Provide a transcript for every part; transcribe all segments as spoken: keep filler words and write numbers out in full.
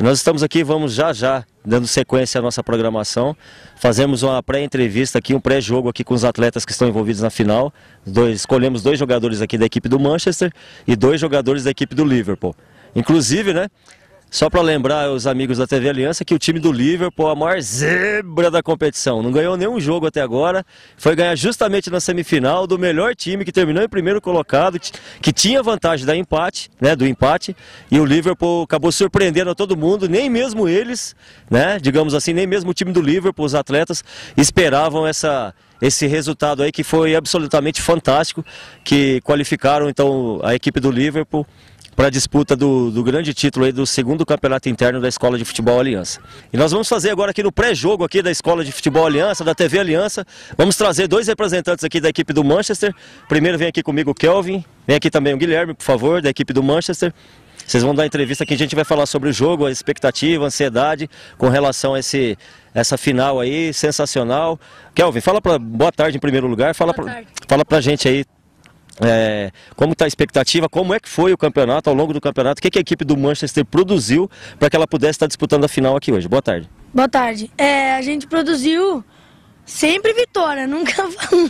E nós estamos aqui, vamos já já, dando sequência à nossa programação. Fazemos uma pré-entrevista aqui, um pré-jogo aqui com os atletas que estão envolvidos na final. Dois, escolhemos dois jogadores aqui da equipe do Manchester e dois jogadores da equipe do Liverpool. Inclusive, né, só para lembrar os amigos da T V Aliança que o time do Liverpool é a maior zebra da competição. Não ganhou nenhum jogo até agora. Foi ganhar justamente na semifinal do melhor time que terminou em primeiro colocado, que tinha vantagem da empate, né, do empate. E o Liverpool acabou surpreendendo a todo mundo. Nem mesmo eles, né, digamos assim, nem mesmo o time do Liverpool, os atletas, esperavam essa... esse resultado aí que foi absolutamente fantástico, que qualificaram então a equipe do Liverpool para a disputa do, do grande título aí do segundo campeonato interno da Escola de Futebol Aliança. E nós vamos fazer agora aqui no pré-jogo aqui da Escola de Futebol Aliança, da T V Aliança, vamos trazer dois representantes aqui da equipe do Manchester. Primeiro vem aqui comigo o Kelvin, vem aqui também o Guilherme, por favor, da equipe do Manchester. Vocês vão dar entrevista aqui, a gente vai falar sobre o jogo, a expectativa, a ansiedade com relação a esse, essa final aí, sensacional. Kelvin, fala pra, boa tarde em primeiro lugar, fala pra, fala pra gente aí é, como está a expectativa, como é que foi o campeonato, ao longo do campeonato, o que, que a equipe do Manchester produziu para que ela pudesse estar disputando a final aqui hoje. Boa tarde. Boa tarde. É, a gente produziu sempre vitória, nunca,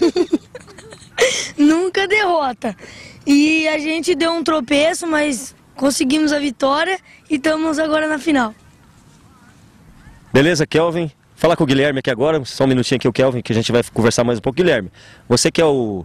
nunca derrota. E a gente deu um tropeço, mas... conseguimos a vitória e estamos agora na final. Beleza, Kelvin. Fala com o Guilherme aqui agora, só um minutinho aqui o Kelvin, que a gente vai conversar mais um pouco. Guilherme, você que é o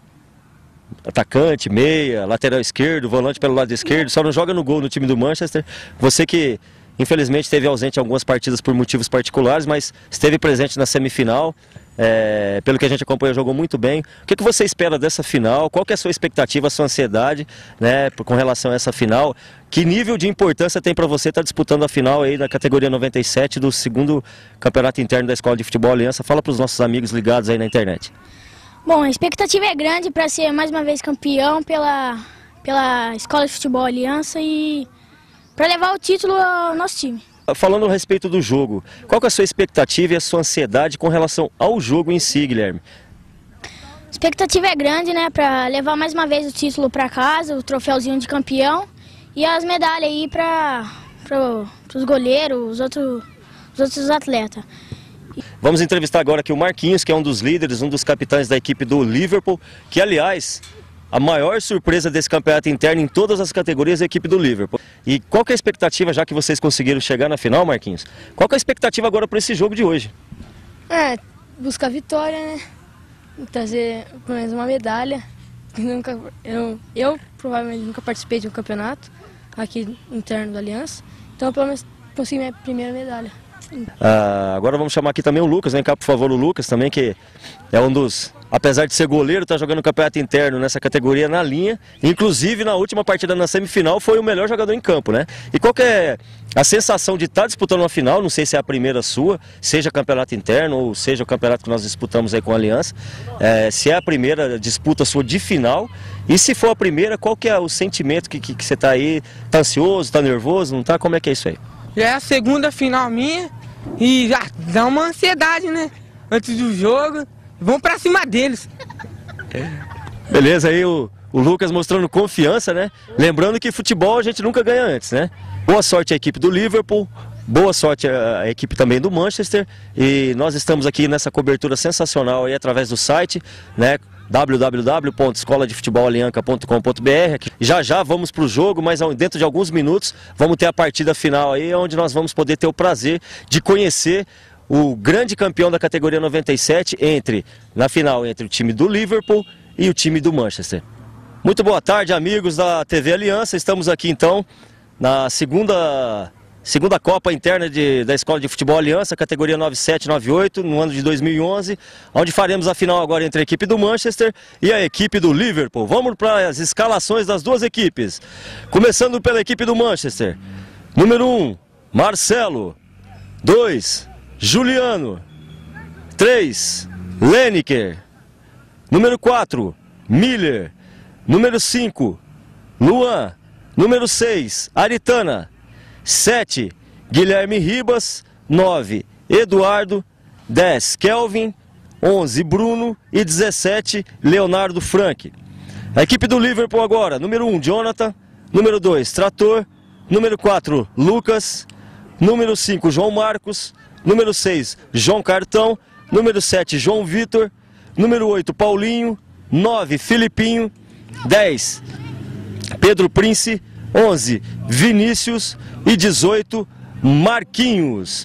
atacante, meia, lateral esquerdo, volante pelo lado esquerdo, só não joga no gol no time do Manchester. Você que infelizmente esteve ausente em algumas partidas por motivos particulares, mas esteve presente na semifinal. É, pelo que a gente acompanhou, jogou muito bem. O que, que você espera dessa final? Qual que é a sua expectativa, a sua ansiedade, né, com relação a essa final? Que nível de importância tem para você estar disputando a final aí da categoria noventa e sete do segundo campeonato interno da Escola de Futebol Aliança? Fala para os nossos amigos ligados aí na internet. Bom, a expectativa é grande para ser mais uma vez campeão pela, pela Escola de Futebol Aliança e para levar o título ao nosso time. Falando a respeito do jogo, qual que é a sua expectativa e a sua ansiedade com relação ao jogo em si, Guilherme? A expectativa é grande, né, para levar mais uma vez o título para casa, o troféuzinho de campeão e as medalhas aí para os goleiros, os outros, os outros atletas. Vamos entrevistar agora aqui o Marquinhos, que é um dos líderes, um dos capitães da equipe do Liverpool, que aliás... a maior surpresa desse campeonato interno em todas as categorias é a equipe do Liverpool. E qual que é a expectativa, já que vocês conseguiram chegar na final, Marquinhos? Qual que é a expectativa agora para esse jogo de hoje? É, buscar vitória, né? Trazer pelo menos uma medalha. Nunca, eu, eu provavelmente nunca participei de um campeonato aqui interno da Aliança. Então pelo menos consegui minha primeira medalha. Ah, agora vamos chamar aqui também o Lucas, vem cá por favor o Lucas também, que é um dos, apesar de ser goleiro, está jogando campeonato interno nessa categoria na linha, inclusive na última partida na semifinal foi o melhor jogador em campo, né? E qual que é a sensação de estar disputando uma final, não sei se é a primeira sua, seja campeonato interno ou seja o campeonato que nós disputamos aí com a Aliança, é, se é a primeira disputa sua de final, e se for a primeira, qual que é o sentimento que, que, que você está aí, está ansioso, está nervoso, não está? Como é que é isso aí? Já é a segunda final minha e já dá uma ansiedade, né? Antes do jogo, vamos pra cima deles. Beleza, aí o, o Lucas mostrando confiança, né? Lembrando que futebol a gente nunca ganha antes, né? Boa sorte à equipe do Liverpool, boa sorte à equipe também do Manchester. E nós estamos aqui nessa cobertura sensacional aí através do site, né? w w w ponto escola de futebol alianca ponto com ponto b r. Já já vamos para o jogo, mas dentro de alguns minutos vamos ter a partida final aí, onde nós vamos poder ter o prazer de conhecer o grande campeão da categoria noventa e sete entre, na final entre o time do Liverpool e o time do Manchester. Muito boa tarde, amigos da T V Aliança. Estamos aqui então na segunda... segunda Copa Interna de, da Escola de Futebol Aliança, categoria noventa e sete noventa e oito, no ano de dois mil e onze, onde faremos a final agora entre a equipe do Manchester e a equipe do Liverpool. Vamos para as escalações das duas equipes. Começando pela equipe do Manchester. Número um, Marcelo. dois, Juliano. três, Lineker. Número quatro, Miller. Número cinco, Luan. Número seis, Aritana. sete, Guilherme Ribas. nove, Eduardo. dez, Kelvin. onze, Bruno. E dezessete, Leonardo Frank. A equipe do Liverpool agora. Número um, Jonathan. Número dois, Trator. Número quatro, Lucas. número cinco, João Marcos, número seis, João Cartão, número sete, João Vitor, número oito, Paulinho, nove, Filipinho, dez, Pedro Prince, onze, Vinícius e dezoito, Marquinhos.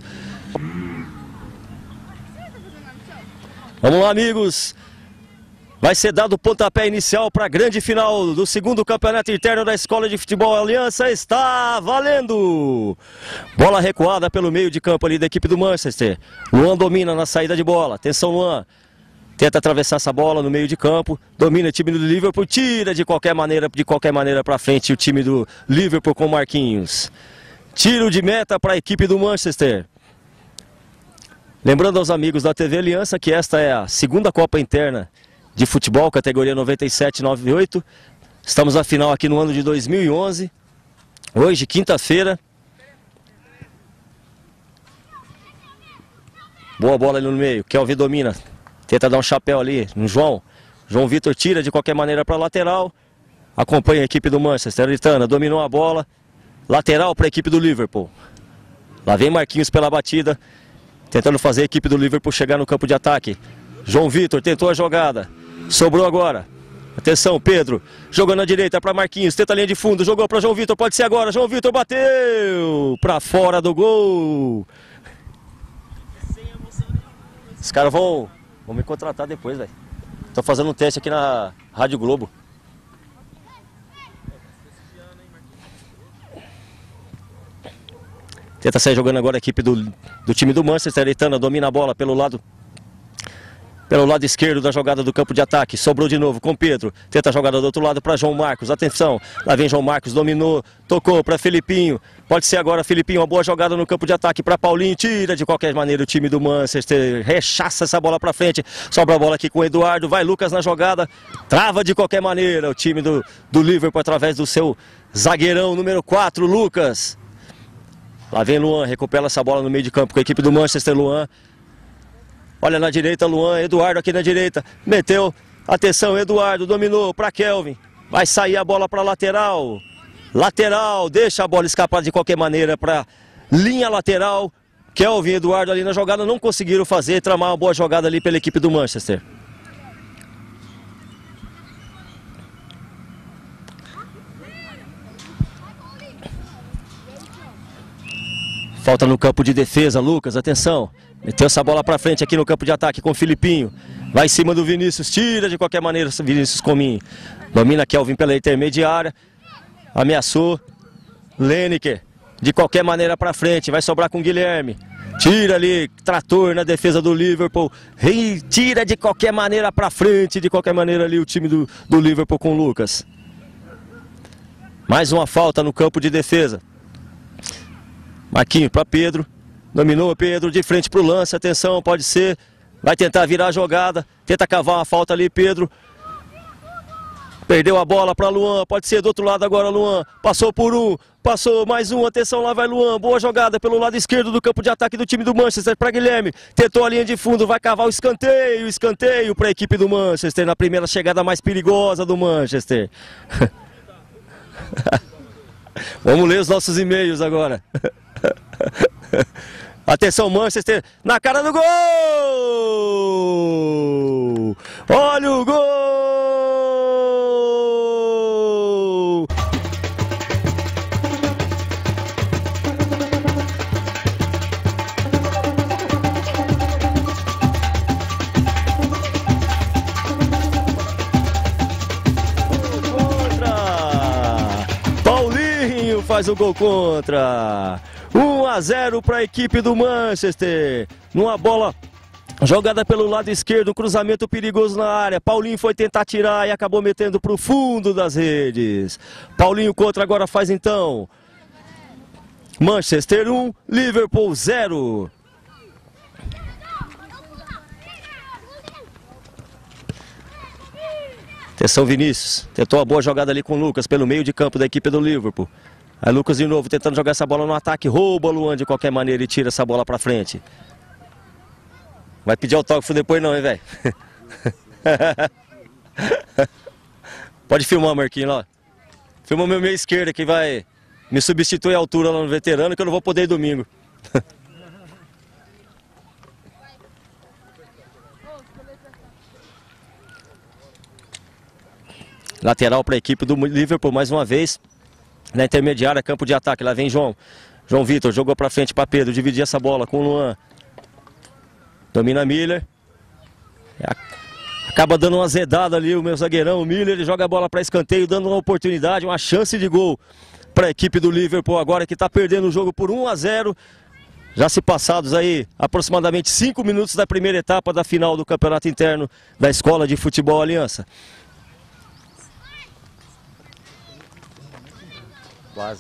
Vamos lá, amigos. Vai ser dado o pontapé inicial para a grande final do segundo campeonato interno da Escola de Futebol Aliança. Está valendo! Bola recuada pelo meio de campo ali da equipe do Manchester. Luan domina na saída de bola. Atenção, Luan. Tenta atravessar essa bola no meio de campo. Domina o time do Liverpool. Tira de qualquer maneira, de qualquer maneira para frente o time do Liverpool com Marquinhos. Tiro de meta para a equipe do Manchester. Lembrando aos amigos da T V Aliança que esta é a segunda Copa Interna de Futebol, categoria noventa e sete, noventa e oito. Estamos na final aqui no ano de dois mil e onze. Hoje, quinta-feira. Boa bola ali no meio. Kelvin domina. Tenta dar um chapéu ali no João. João Vitor tira de qualquer maneira para a lateral. Acompanha a equipe do Manchester. Aritana dominou a bola. Lateral para a equipe do Liverpool. Lá vem Marquinhos pela batida. Tentando fazer a equipe do Liverpool chegar no campo de ataque. João Vitor tentou a jogada. Sobrou agora. Atenção, Pedro. Jogou na direita para Marquinhos. Tenta a linha de fundo. Jogou para João Vitor. Pode ser agora. João Vitor bateu. Para fora do gol. Os caras vão, vão me contratar depois, velho. Tô fazendo um teste aqui na Rádio Globo. Tenta sair jogando agora a equipe do, do time do Manchester. Aritana domina a bola pelo lado Pelo lado esquerdo da jogada do campo de ataque. Sobrou de novo com Pedro. Tenta a jogada do outro lado para João Marcos. Atenção. Lá vem João Marcos. Dominou. Tocou para Filipinho. Pode ser agora Filipinho. Uma boa jogada no campo de ataque para Paulinho. Tira de qualquer maneira o time do Manchester. Rechaça essa bola para frente. Sobra a bola aqui com o Eduardo. Vai Lucas na jogada. Trava de qualquer maneira o time do, do Liverpool através do seu zagueirão número quatro, Lucas. Lá vem Luan. Recupera essa bola no meio de campo com a equipe do Manchester. Luan. Olha na direita, Luan, Eduardo aqui na direita, meteu, atenção, Eduardo, dominou para Kelvin, vai sair a bola para lateral, lateral, deixa a bola escapar de qualquer maneira para linha lateral, Kelvin e Eduardo ali na jogada não conseguiram fazer, tramar uma boa jogada ali pela equipe do Manchester. Falta no campo de defesa, Lucas, atenção. Meteu essa bola pra frente aqui no campo de ataque com o Filipinho. Vai em cima do Vinícius, tira de qualquer maneira o Vinícius Cominho. Domina Kelvin pela intermediária. Ameaçou. Lineker, de qualquer maneira pra frente, vai sobrar com o Guilherme. Tira ali, trator na defesa do Liverpool. E tira de qualquer maneira pra frente, de qualquer maneira ali o time do, do Liverpool com o Lucas. Mais uma falta no campo de defesa. Marquinhos para Pedro. Dominou Pedro de frente para o lance. Atenção, pode ser. Vai tentar virar a jogada. Tenta cavar uma falta ali, Pedro. Perdeu a bola para Luan. Pode ser do outro lado agora, Luan. Passou por um. Passou mais um. Atenção, lá vai Luan. Boa jogada pelo lado esquerdo do campo de ataque do time do Manchester para Guilherme. Tentou a linha de fundo. Vai cavar o escanteio. Escanteio para a equipe do Manchester. Na primeira chegada mais perigosa do Manchester. Vamos ler os nossos e-mails agora. Atenção, Manchester, na cara do gol! Olha o gol! Contra! Paulinho faz o gol contra! um a zero para a equipe do Manchester. Numa bola jogada pelo lado esquerdo, um cruzamento perigoso na área. Paulinho foi tentar tirar e acabou metendo para o fundo das redes. Paulinho contra agora faz então. Manchester um, Liverpool zero. Atenção, Vinícius. Tentou a boa jogada ali com o Lucas pelo meio de campo da equipe do Liverpool. Aí Lucas de novo tentando jogar essa bola no ataque, rouba o Luan de qualquer maneira e tira essa bola pra frente. Vai pedir autógrafo depois não, hein, velho? Pode filmar, Marquinhos, lá. Filma meu meio esquerdo que vai me substituir a altura lá no veterano, que eu não vou poder ir domingo. Lateral para a equipe do Liverpool mais uma vez. Na intermediária, campo de ataque. Lá vem João. João Vitor jogou para frente para Pedro. Dividir essa bola com o Luan. Domina Miller. Acaba dando uma azedada ali o meu zagueirão. O Miller, ele joga a bola para escanteio, dando uma oportunidade, uma chance de gol para a equipe do Liverpool agora, que está perdendo o jogo por um a zero. Já se passados aí aproximadamente cinco minutos da primeira etapa da final do Campeonato Interno da Escola de Futebol Aliança. Quase.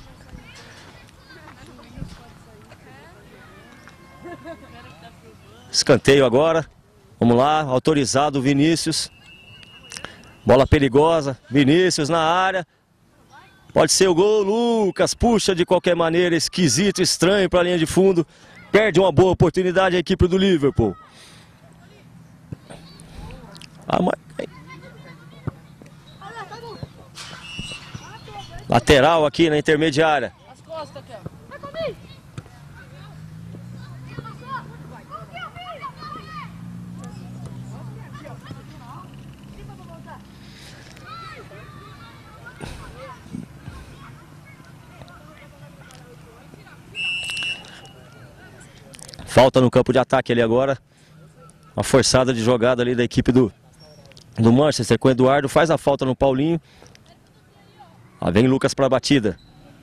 Escanteio agora. Vamos lá, autorizado o Vinícius. Bola perigosa, Vinícius na área. Pode ser o gol, Lucas puxa de qualquer maneira, esquisito, estranho para a linha de fundo. Perde uma boa oportunidade a equipe do Liverpool. Ah, mas... Lateral aqui na intermediária. Falta no campo de ataque ali agora. Uma forçada de jogada ali da equipe do, do Manchester com o Eduardo. Faz a falta no Paulinho. Lá vem Lucas para a batida.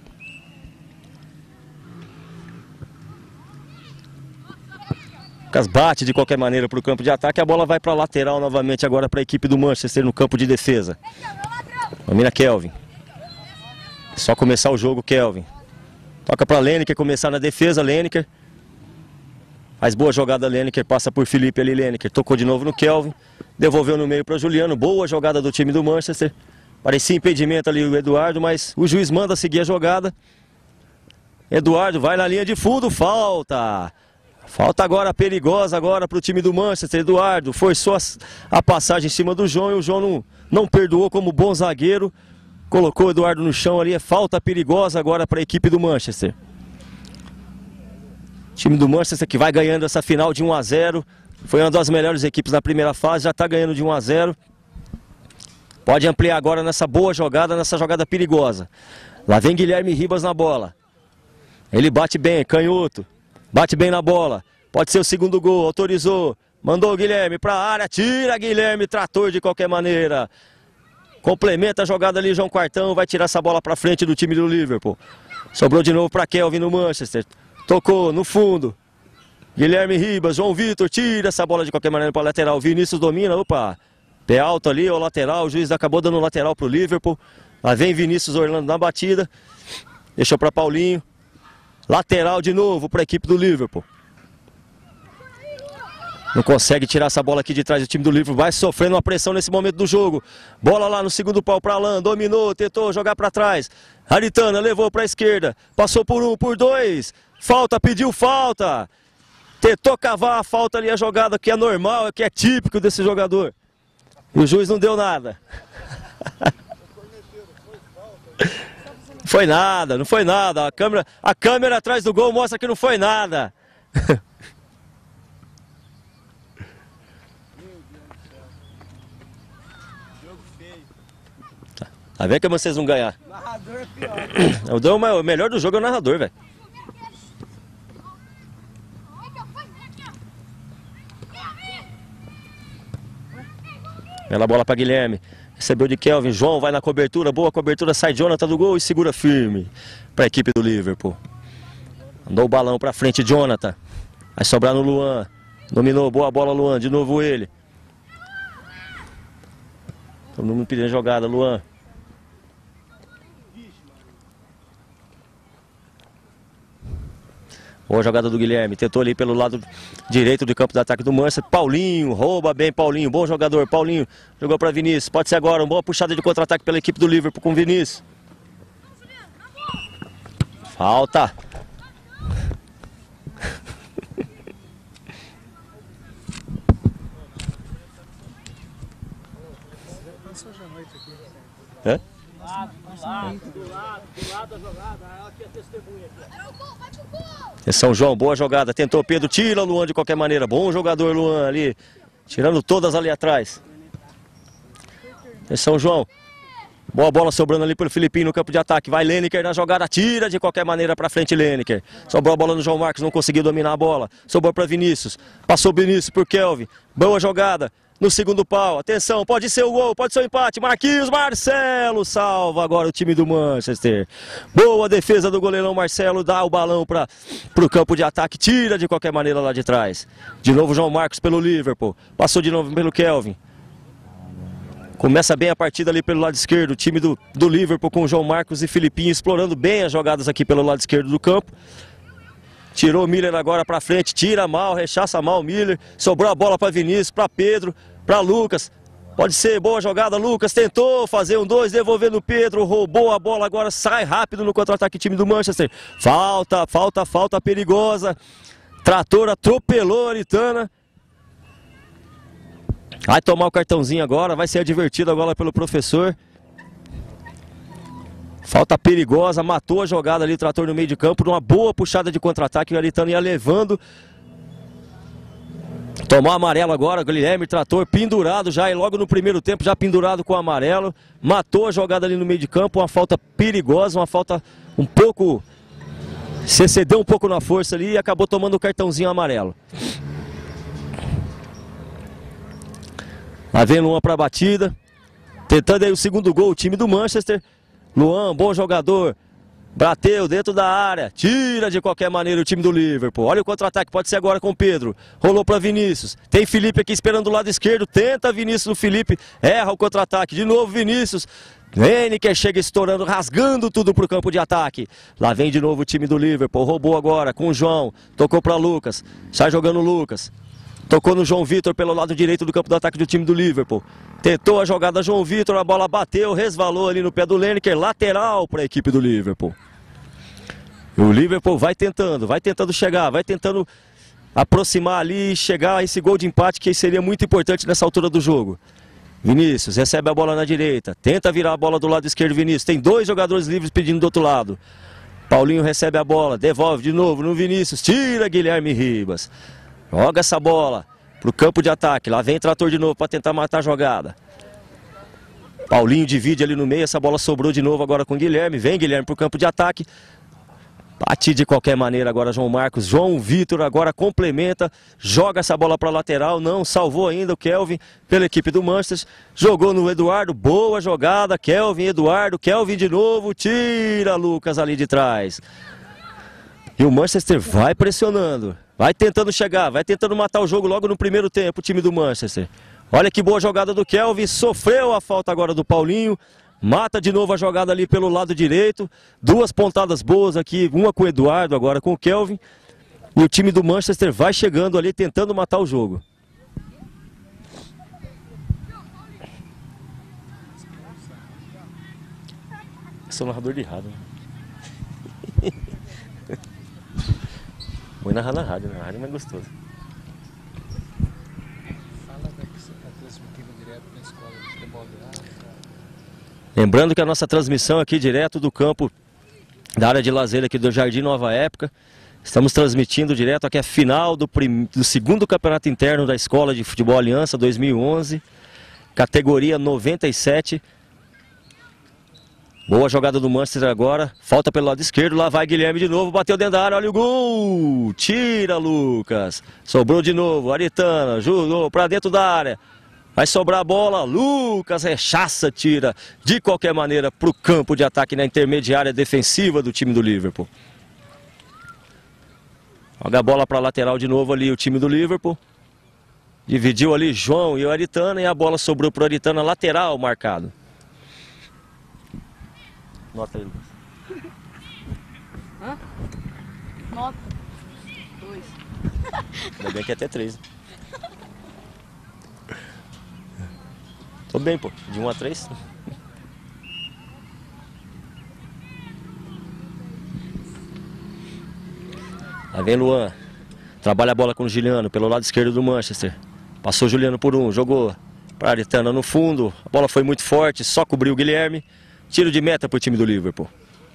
Lucas bate de qualquer maneira para o campo de ataque. A bola vai para a lateral novamente agora para a equipe do Manchester no campo de defesa. Domina Kelvin. Só começar o jogo, Kelvin. Toca para Lineker começar na defesa, Lineker. Faz boa jogada, Lineker, passa por Felipe ali, Lineker. Tocou de novo no Kelvin. Devolveu no meio para Juliano. Boa jogada do time do Manchester. Parecia impedimento ali o Eduardo, mas o juiz manda seguir a jogada. Eduardo vai na linha de fundo, falta. Falta agora perigosa agora para o time do Manchester. Eduardo forçou a, a passagem em cima do João e o João não, não perdoou como bom zagueiro. Colocou o Eduardo no chão ali, é falta perigosa agora para a equipe do Manchester. O time do Manchester que vai ganhando essa final de um a zero. Foi uma das melhores equipes na primeira fase, já está ganhando de um a zero. Pode ampliar agora nessa boa jogada, nessa jogada perigosa. Lá vem Guilherme Ribas na bola. Ele bate bem, canhoto. Bate bem na bola. Pode ser o segundo gol, autorizou. Mandou o Guilherme para a área, tira Guilherme, trator de qualquer maneira. Complementa a jogada ali, João Quartão, vai tirar essa bola para frente do time do Liverpool. Sobrou de novo para Kelvin no Manchester. Tocou no fundo. Guilherme Ribas, João Vitor, tira essa bola de qualquer maneira para a lateral. Vinícius domina, opa. Pé alto ali, o lateral, o juiz acabou dando lateral para o Liverpool. Lá vem Vinícius Orlando na batida. Deixou para Paulinho. Lateral de novo para a equipe do Liverpool. Não consegue tirar essa bola aqui de trás do time do Liverpool. Vai sofrendo uma pressão nesse momento do jogo. Bola lá no segundo pau para Alan. Dominou, tentou jogar para trás. Aritana levou para a esquerda. Passou por um, por dois. Falta, pediu falta. Tentou cavar a falta ali, a jogada que é normal, que é típico desse jogador. E o juiz não deu nada. Foi nada, não foi nada. A câmera, a câmera atrás do gol mostra que não foi nada. Tá vendo que vocês vão ganhar? Narrador é pior. O melhor do jogo é o narrador, velho. Bela bola para Guilherme. Recebeu de Kelvin. João vai na cobertura. Boa cobertura. Sai Jonathan do gol e segura firme para a equipe do Liverpool. Mandou o balão para frente, Jonathan. Vai sobrar no Luan. Dominou. Boa bola, Luan. De novo ele. Todo mundo pedindo jogada, Luan. Boa jogada do Guilherme, tentou ali pelo lado direito do campo de ataque do Manchester. Paulinho, rouba bem Paulinho, bom jogador. Paulinho jogou para Vinícius, pode ser agora, uma boa puxada de contra-ataque pela equipe do Liverpool com Vinícius. Falta. É? São João, boa jogada, tentou Pedro, tira o Luan de qualquer maneira, bom jogador Luan ali, tirando todas ali atrás. São João, boa bola sobrando ali pelo Filipinho no campo de ataque, vai Lêniker na jogada, tira de qualquer maneira pra frente Lêniker. Sobrou a bola no João Marcos, não conseguiu dominar a bola, sobrou pra Vinícius, passou Vinícius por Kelvin, boa jogada. No segundo pau, atenção, pode ser o gol, pode ser o empate, Marquinhos Marcelo salva agora o time do Manchester. Boa defesa do goleirão Marcelo, dá o balão para o campo de ataque, tira de qualquer maneira lá de trás. De novo João Marcos pelo Liverpool, passou de novo pelo Kelvin. Começa bem a partida ali pelo lado esquerdo, o time do, do Liverpool com o João Marcos e Filipinho explorando bem as jogadas aqui pelo lado esquerdo do campo. Tirou o Miller agora para frente, tira mal, rechaça mal o Miller, sobrou a bola para Vinícius, para Pedro, para Lucas, pode ser, boa jogada, Lucas tentou fazer um dois, devolvendo o Pedro, roubou a bola, agora sai rápido no contra-ataque time do Manchester, falta, falta, falta perigosa, Trator atropelou a Aritana, vai tomar o cartãozinho agora, vai ser advertido agora pelo professor. Falta perigosa, matou a jogada ali, o Trator no meio de campo, numa boa puxada de contra-ataque, o Aritano ia levando. Tomou amarelo agora, Guilherme Trator pendurado já, e logo no primeiro tempo já pendurado com o amarelo. Matou a jogada ali no meio de campo, uma falta perigosa, uma falta um pouco... Se excedeu um pouco na força ali e acabou tomando o cartãozinho amarelo. Lá vem Luan para a batida, tentando aí o segundo gol, o time do Manchester. Luan, bom jogador, bateu dentro da área, tira de qualquer maneira o time do Liverpool. Olha o contra-ataque, pode ser agora com o Pedro, rolou para Vinícius, tem Felipe aqui esperando do lado esquerdo, tenta Vinícius no Felipe, erra o contra-ataque, de novo Vinícius, Lêniker chega estourando, rasgando tudo para o campo de ataque. Lá vem de novo o time do Liverpool, roubou agora com o João, tocou para Lucas, sai jogando o Lucas. Tocou no João Vitor pelo lado direito do campo de ataque do time do Liverpool. Tentou a jogada João Vitor, a bola bateu, resvalou ali no pé do Lêniker, lateral para a equipe do Liverpool. O Liverpool vai tentando, vai tentando chegar, vai tentando aproximar ali e chegar a esse gol de empate que seria muito importante nessa altura do jogo. Vinícius recebe a bola na direita, tenta virar a bola do lado esquerdo, Vinícius. Tem dois jogadores livres pedindo do outro lado. Paulinho recebe a bola, devolve de novo no Vinícius, tira Guilherme Ribas. Joga essa bola para o campo de ataque. Lá vem Trator de novo para tentar matar a jogada. Paulinho divide ali no meio. Essa bola sobrou de novo agora com Guilherme. Vem Guilherme para o campo de ataque. Bate de qualquer maneira agora João Marcos. João Vitor agora complementa. Joga essa bola para a lateral. Não salvou ainda o Kelvin pela equipe do Manchester. Jogou no Eduardo. Boa jogada. Kelvin, Eduardo. Kelvin de novo. Tira Lucas ali de trás. E o Manchester vai pressionando. Vai tentando chegar, vai tentando matar o jogo logo no primeiro tempo, o time do Manchester. Olha que boa jogada do Kelvin, sofreu a falta agora do Paulinho. Mata de novo a jogada ali pelo lado direito. Duas pontadas boas aqui, uma com o Eduardo, agora com o Kelvin. E o time do Manchester vai chegando ali, tentando matar o jogo. Eu sou narrador de rádio, né? Vou narrar na rádio, na rádio é mais gostoso. Fala da que você está transmitindo direto na escola de futebol de Araçá. Lembrando que a nossa transmissão aqui direto do campo da área de lazer aqui do Jardim Nova Época. Estamos transmitindo direto aqui a final do, prim... do segundo campeonato interno da Escola de Futebol Aliança dois mil e onze. Categoria noventa e sete. Boa jogada do Manchester agora, falta pelo lado esquerdo, lá vai Guilherme de novo, bateu dentro da área, olha o gol, tira Lucas, sobrou de novo, Aritana, jogou para dentro da área, vai sobrar a bola, Lucas rechaça, tira de qualquer maneira para o campo de ataque na intermediária defensiva do time do Liverpool. Joga a bola para a lateral de novo ali o time do Liverpool, dividiu ali João e o Aritana e a bola sobrou para o Aritana, lateral marcado. Nota aí, Lucas. Hã? Nota. Dois. Ainda bem que é até três. Tô bem, pô. De um a três. Lá vem Luan. Trabalha a bola com o Juliano pelo lado esquerdo do Manchester. Passou o Juliano por um, jogou para Aritana no fundo. A bola foi muito forte, só cobriu o Guilherme. tiro de meta para o time do Liverpool.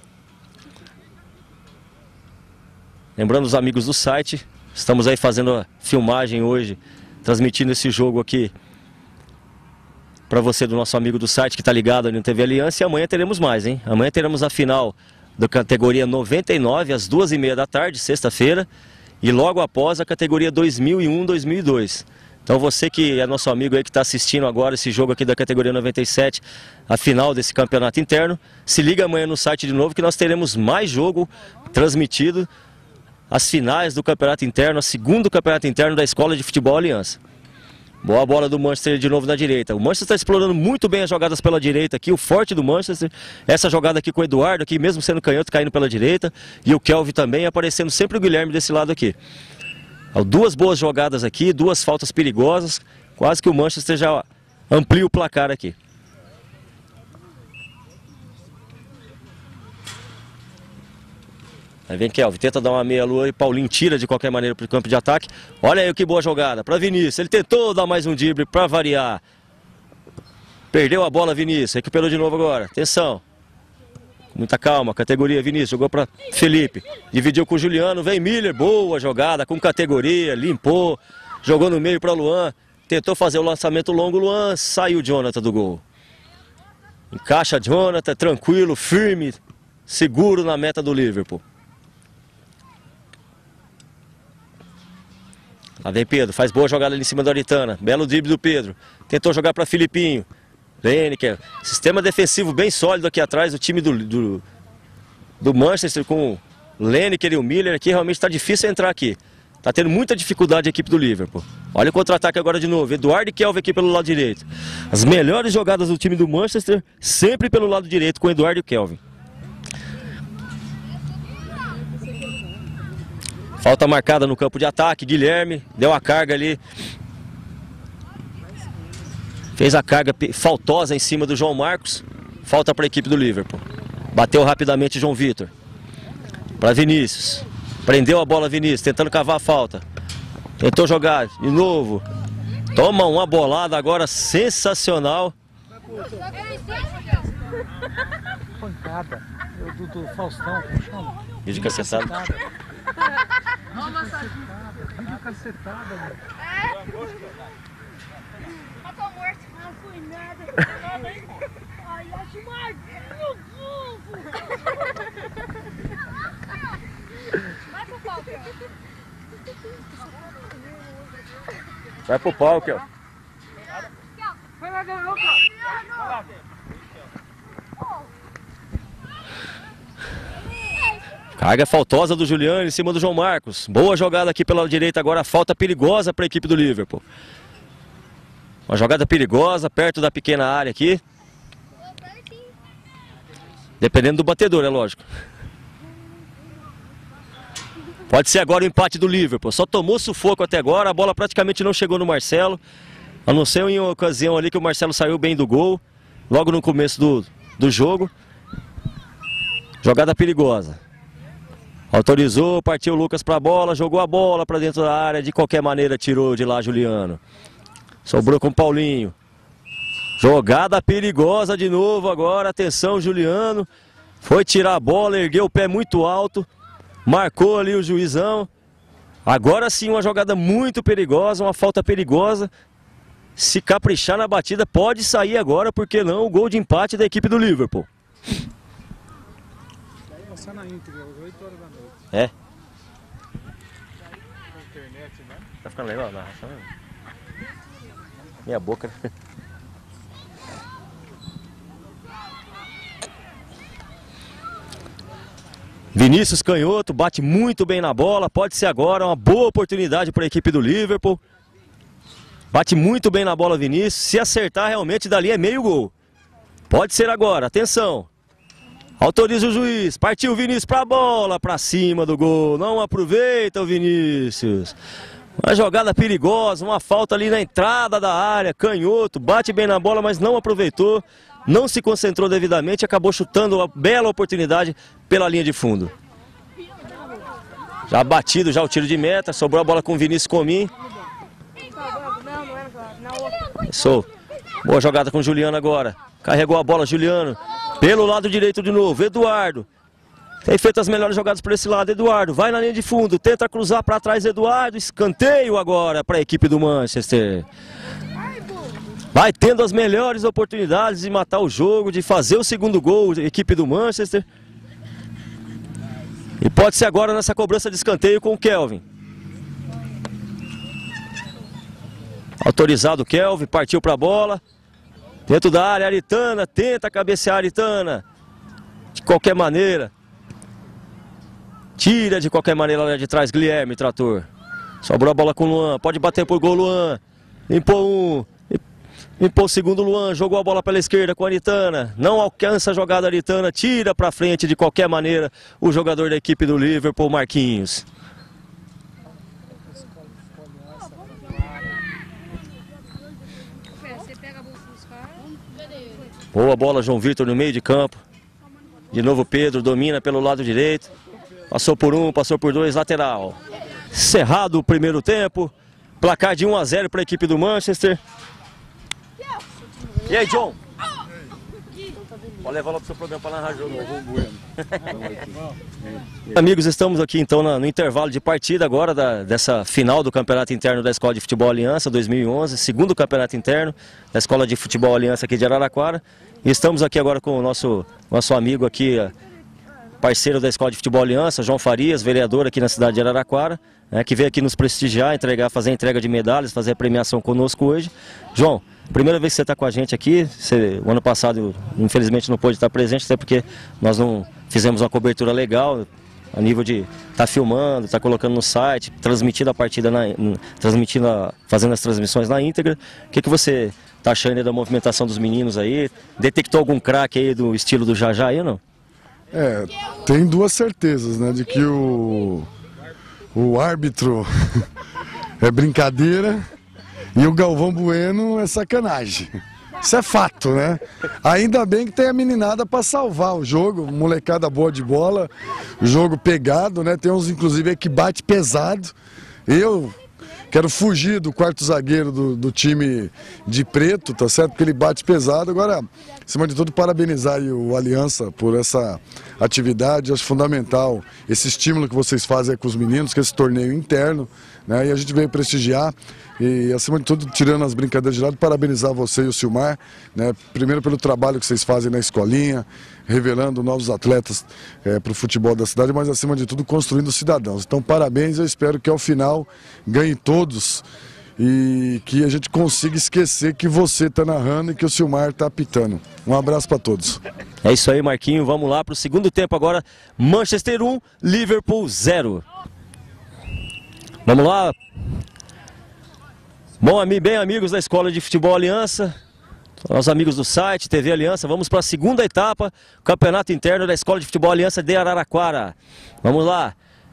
Lembrando os amigos do site, estamos aí fazendo a filmagem hoje, transmitindo esse jogo aqui para você do nosso amigo do site que está ligado ali no T V Aliança. E amanhã teremos mais, hein? Amanhã teremos a final da categoria noventa e nove, às duas e meia da tarde, sexta-feira. E logo após a categoria dois mil e um, dois mil e dois. Então você que é nosso amigo aí que está assistindo agora esse jogo aqui da categoria noventa e sete, a final desse campeonato interno, se liga amanhã no site de novo que nós teremos mais jogo transmitido, as finais do campeonato interno, o segundo campeonato interno da Escola de Futebol Aliança. Boa bola do Manchester de novo na direita. O Manchester está explorando muito bem as jogadas pela direita aqui, o forte do Manchester. Essa jogada aqui com o Eduardo, aqui mesmo sendo canhoto, caindo pela direita. E o Kelvin também, aparecendo sempre o Guilherme desse lado aqui. Duas boas jogadas aqui, duas faltas perigosas. Quase que o Manchester já amplia o placar aqui. Aí vem Kelvin, tenta dar uma meia-lua e Paulinho tira de qualquer maneira para o campo de ataque. Olha aí que boa jogada para Vinícius. Ele tentou dar mais um drible para variar. Perdeu a bola Vinícius, recuperou de novo agora. Atenção. Muita calma, categoria Vinícius, jogou para Felipe. Dividiu com o Juliano, vem Miller, boa jogada, com categoria, limpou. Jogou no meio para Luan. Tentou fazer o lançamento longo, Luan, saiu Jonathan do gol. Encaixa Jonathan, tranquilo, firme, seguro na meta do Liverpool. Lá vem Pedro, faz boa jogada ali em cima do Aritana. Belo drible do Pedro. Tentou jogar para Filipinho. Lineker. Sistema defensivo bem sólido aqui atrás. O time do, do, do Manchester com o Lineker e o Miller aqui. Realmente está difícil entrar aqui. Está tendo muita dificuldade a equipe do Liverpool. Olha o contra-ataque agora de novo. Eduardo e Kelvin aqui pelo lado direito. As melhores jogadas do time do Manchester sempre pelo lado direito com Eduardo e Kelvin. Falta marcada no campo de ataque, Guilherme deu a carga ali. Fez a carga faltosa em cima do João Marcos. Falta para a equipe do Liverpool. Bateu rapidamente João Vitor. Para Vinícius. Prendeu a bola Vinícius, tentando cavar a falta. Tentou jogar de novo. Toma uma bolada agora sensacional. Pancada. Do, do Faustão, como chama? Vídeo cacetada. Vídeo cacetada, velho. Eu tô morto. Não fui nada. Ai, acho Marquinho Vai pro pau, Kel. Vai pro pau, Kel. Vai lá, não, Kel. Vai lá. Carga faltosa do Juliano em cima do João Marcos. Boa jogada aqui pela direita agora. Falta perigosa para a equipe do Liverpool. Uma jogada perigosa perto da pequena área aqui. Dependendo do batedor, é lógico. Pode ser agora o empate do Liverpool. Só tomou sufoco até agora. A bola praticamente não chegou no Marcelo. A não ser em uma ocasião ali que o Marcelo saiu bem do gol. Logo no começo do, do jogo. Jogada perigosa. Autorizou, partiu o Lucas para a bola, jogou a bola para dentro da área, de qualquer maneira tirou de lá Juliano. Sobrou com o Paulinho. Jogada perigosa de novo agora, atenção Juliano. Foi tirar a bola, ergueu o pé muito alto, marcou ali o juizão. Agora sim uma jogada muito perigosa, uma falta perigosa. Se caprichar na batida pode sair agora, porque não, o gol de empate da equipe do Liverpool. Passar na íntegra, às oito horas da noite. É? Internet, né? Tá ficando legal a narração? Minha boca. Vinícius canhoto, bate muito bem na bola, pode ser agora uma boa oportunidade para a equipe do Liverpool. Bate muito bem na bola Vinícius, se acertar realmente dali é meio gol. Pode ser agora, atenção. Autoriza o juiz, partiu o Vinícius para a bola, para cima do gol, não aproveita o Vinícius. Uma jogada perigosa, uma falta ali na entrada da área, canhoto, bate bem na bola, mas não aproveitou, não se concentrou devidamente, acabou chutando uma bela oportunidade pela linha de fundo. Já batido já o tiro de meta, sobrou a bola com o Vinícius Comim. Sou. Boa jogada com o Juliano agora, carregou a bola Juliano. Pelo lado direito de novo, Eduardo. Tem feito as melhores jogadas por esse lado, Eduardo. Vai na linha de fundo, tenta cruzar para trás, Eduardo. Escanteio agora para a equipe do Manchester. Vai tendo as melhores oportunidades de matar o jogo, de fazer o segundo gol, a equipe do Manchester. E pode ser agora nessa cobrança de escanteio com o Kelvin. Autorizado o Kelvin, partiu para a bola. Dentro da área, Aritana, tenta cabecear a Aritana. De qualquer maneira. Tira de qualquer maneira lá de trás, Guilherme, trator. Sobrou a bola com o Luan, pode bater por gol, Luan. Limpou um, limpou o segundo, Luan, jogou a bola pela esquerda com a Aritana. Não alcança a jogada Aritana, tira para frente de qualquer maneira o jogador da equipe do Liverpool, Marquinhos. Boa bola, João Vitor no meio de campo. De novo Pedro, domina pelo lado direito. Passou por um, passou por dois, lateral. Cerrado o primeiro tempo. Placar de um a zero para a equipe do Manchester. E aí, John? Pode levar lá para o seu programa para narrar jogo. Amigos, estamos aqui então no intervalo de partida agora da, dessa final do Campeonato Interno da Escola de Futebol Aliança dois mil e onze. Segundo Campeonato Interno da Escola de Futebol Aliança aqui de Araraquara. E estamos aqui agora com o nosso, nosso amigo aqui, parceiro da Escola de Futebol Aliança, João Farias, vereador aqui na cidade de Araraquara, né, que veio aqui nos prestigiar, entregar, fazer a entrega de medalhas, fazer a premiação conosco hoje. João, primeira vez que você está com a gente aqui, você, o ano passado infelizmente não pôde estar presente, até porque nós não fizemos uma cobertura legal, a nível de estar tá filmando, estar tá colocando no site, transmitindo a partida, na, transmitindo a, fazendo as transmissões na íntegra. O que, que você está achando aí da movimentação dos meninos aí? Detectou algum craque aí do estilo do Jajá aí ou não? É, tem duas certezas, né, de que o, o árbitro é brincadeira e o Galvão Bueno é sacanagem. Isso é fato, né? Ainda bem que tem a meninada para salvar o jogo, molecada boa de bola, jogo pegado, né? Tem uns inclusive que bate pesado. Eu quero fugir do quarto zagueiro do, do time de preto, tá certo? Porque ele bate pesado. Agora, acima de tudo, parabenizar o Aliança por essa atividade. Acho fundamental esse estímulo que vocês fazem com os meninos, que é esse torneio interno, né? E a gente veio prestigiar. E, acima de tudo, tirando as brincadeiras de lado, parabenizar você e o Silmar, né? Primeiro pelo trabalho que vocês fazem na escolinha, revelando novos atletas é, para o futebol da cidade, mas, acima de tudo, construindo cidadãos. Então, parabéns, eu espero que ao final ganhe todos e que a gente consiga esquecer que você está narrando e que o Silmar está apitando. Um abraço para todos. É isso aí, Marquinho. Vamos lá para o segundo tempo agora. Manchester um, Liverpool zero. Vamos lá. Bom, bem amigos da Escola de Futebol Aliança, nossos amigos do site, T V Aliança, vamos para a segunda etapa, Campeonato Interno da Escola de Futebol Aliança de Araraquara. Vamos lá.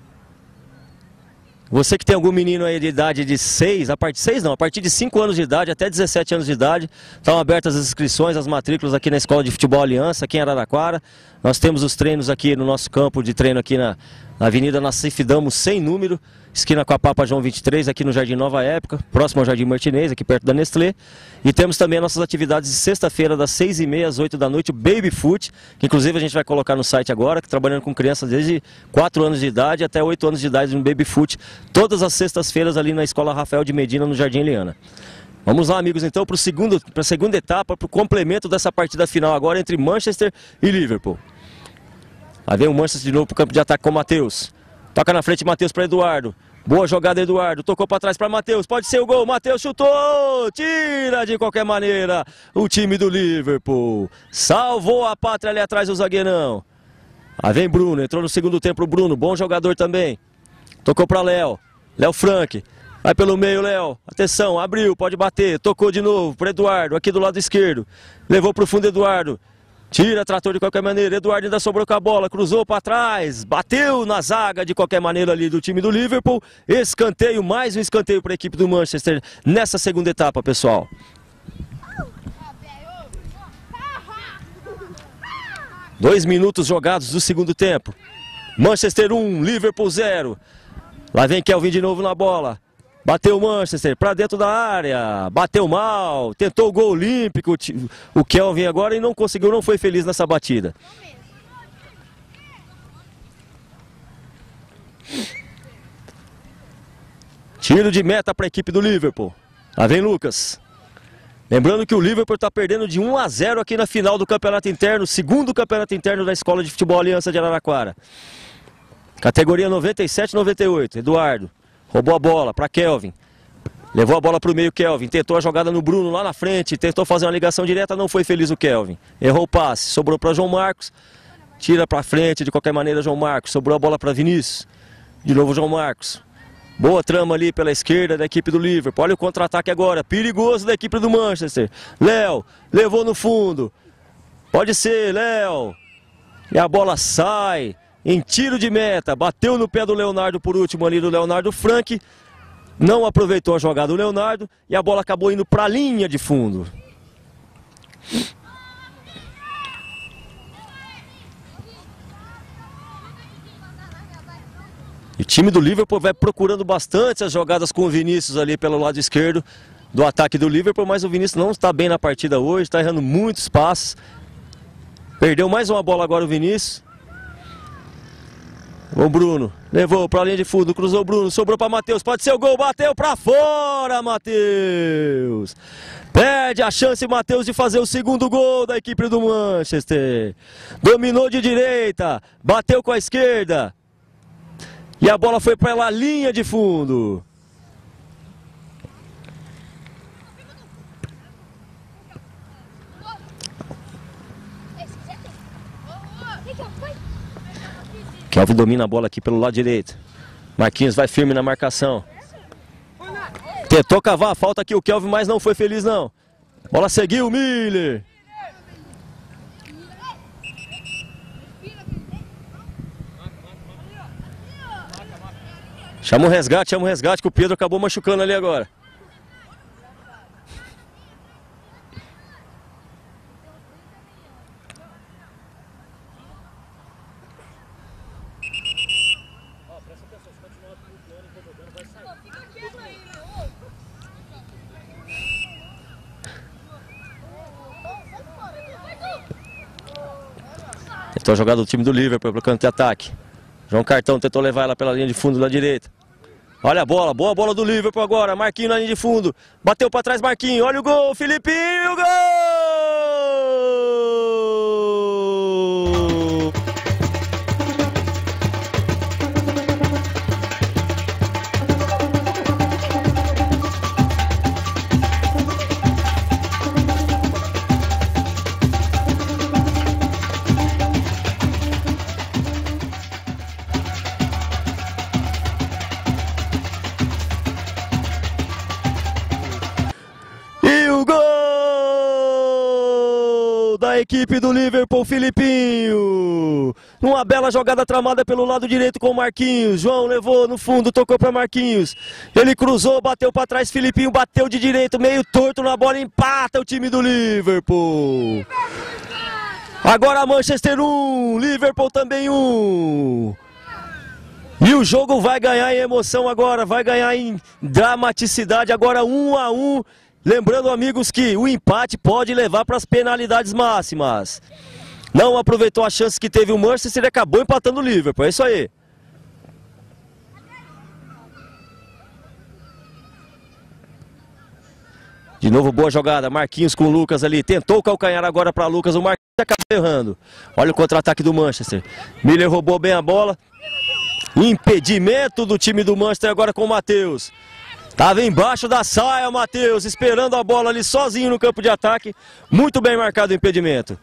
Você que tem algum menino aí de idade de seis, a partir de seis não, a partir de cinco anos de idade até dezessete anos de idade, estão abertas as inscrições, as matrículas aqui na Escola de Futebol Aliança, aqui em Araraquara. Nós temos os treinos aqui no nosso campo de treino aqui na, na Avenida Nassif Damos, sem número, esquina com a Papa João vinte e três, aqui no Jardim Nova Época, próximo ao Jardim Martinez, aqui perto da Nestlé. E temos também as nossas atividades de sexta-feira, das seis e meia às oito da noite, o Baby Foot, que inclusive a gente vai colocar no site agora, que trabalhando com crianças desde quatro anos de idade até oito anos de idade no Baby Foot, todas as sextas-feiras ali na Escola Rafael de Medina, no Jardim Eliana. Vamos lá, amigos, então, para a segunda etapa, para o complemento dessa partida final agora entre Manchester e Liverpool. Aí vem o Manchester de novo para o campo de ataque com o Matheus. Toca na frente, Matheus para Eduardo. Boa jogada, Eduardo. Tocou para trás para Matheus. Pode ser o gol. Matheus chutou. Tira de qualquer maneira o time do Liverpool. Salvou a pátria ali atrás do zagueirão. Aí vem Bruno. Entrou no segundo tempo o Bruno. Bom jogador também. Tocou para Léo. Léo Frank. Vai pelo meio, Léo. Atenção. Abriu. Pode bater. Tocou de novo para Eduardo. Aqui do lado esquerdo. Levou para o fundo, Eduardo. Tira, tratou de qualquer maneira, Eduardo ainda sobrou com a bola, cruzou para trás, bateu na zaga de qualquer maneira ali do time do Liverpool. Escanteio, mais um escanteio para a equipe do Manchester nessa segunda etapa, pessoal. Dois minutos jogados do segundo tempo. Manchester um, Liverpool zero. Lá vem Kelvin de novo na bola. Bateu o Manchester para dentro da área. Bateu mal. Tentou o gol olímpico. O Kelvin agora e não conseguiu, não foi feliz nessa batida. Tiro de meta para a equipe do Liverpool. Lá vem Lucas. Lembrando que o Liverpool está perdendo de um a zero aqui na final do campeonato interno, segundo campeonato interno da Escola de Futebol Aliança de Araraquara. Categoria noventa e sete noventa e oito. Eduardo roubou a bola para Kelvin. Levou a bola para o meio Kelvin. Tentou a jogada no Bruno lá na frente. Tentou fazer uma ligação direta, não foi feliz o Kelvin. Errou o passe, sobrou para João Marcos. Tira para frente de qualquer maneira João Marcos. Sobrou a bola para Vinícius. De novo João Marcos. Boa trama ali pela esquerda da equipe do Liverpool. Olha o contra-ataque agora, perigoso da equipe do Manchester. Léo, levou no fundo. Pode ser, Léo. E a bola sai em tiro de meta. Bateu no pé do Leonardo por último ali, do Leonardo Frank. Não aproveitou a jogada do Leonardo e a bola acabou indo para a linha de fundo. E o time do Liverpool vai procurando bastante as jogadas com o Vinícius ali pelo lado esquerdo do ataque do Liverpool, mas o Vinícius não está bem na partida hoje, está errando muitos passes. Perdeu mais uma bola agora o Vinícius. O Bruno levou para a linha de fundo, cruzou o Bruno, sobrou para Matheus, pode ser o gol, bateu para fora, Matheus. Perde a chance Matheus de fazer o segundo gol da equipe do Manchester. Dominou de direita, bateu com a esquerda. E a bola foi para a linha de fundo. Kelvin domina a bola aqui pelo lado direito. Marquinhos vai firme na marcação. Tentou cavar a falta aqui o Kelvin, mas não foi feliz não. Bola seguiu, Miller. Chama o resgate, chama o resgate, que o Pedro acabou machucando ali agora. Tentou a jogada do time do Liverpool para o canto de ataque. João Cartão tentou levar ela pela linha de fundo da direita. Olha a bola, boa bola do Liverpool agora. Marquinhos na linha de fundo. Bateu para trás Marquinhos. Olha o gol, Filipinho, gol! Da equipe do Liverpool, Filipinho. Uma bela jogada tramada pelo lado direito com o Marquinhos. João levou no fundo, tocou para Marquinhos. Ele cruzou, bateu para trás, Filipinho bateu de direito, meio torto na bola, empata o time do Liverpool. Agora Manchester um, Liverpool também um. E o jogo vai ganhar em emoção agora, vai ganhar em dramaticidade agora, um a um. Lembrando, amigos, que o empate pode levar para as penalidades máximas. Não aproveitou a chance que teve o Manchester e acabou empatando o Liverpool. É isso aí. De novo, boa jogada. Marquinhos com o Lucas ali. Tentou o calcanhar agora para Lucas. O Marquinhos acabou errando. Olha o contra-ataque do Manchester. Miller roubou bem a bola. Impedimento do time do Manchester agora com o Matheus. Estava embaixo da saia, Matheus, esperando a bola ali sozinho no campo de ataque. Muito bem marcado o impedimento.